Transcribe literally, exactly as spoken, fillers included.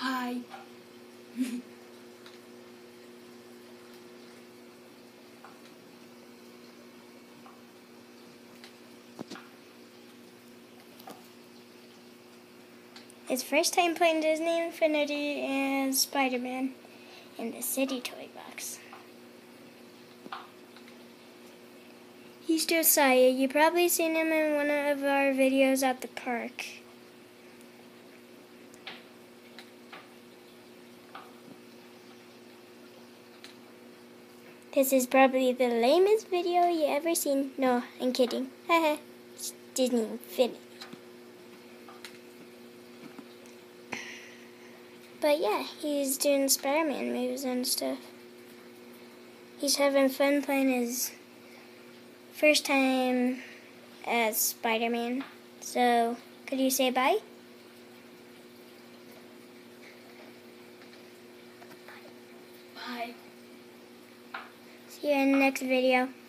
Hi. His first time playing Disney Infinity and Spider-Man in the City Toy Box. He's Josiah. You've probably seen him in one of our videos at the park. This is probably the lamest video you ever seen. No, I'm kidding. Haha. It's Disney Infinity. But yeah, he's doing Spider-Man moves and stuff. He's having fun playing his first time as Spider-Man. So, could you say bye? Bye. See you in the next video.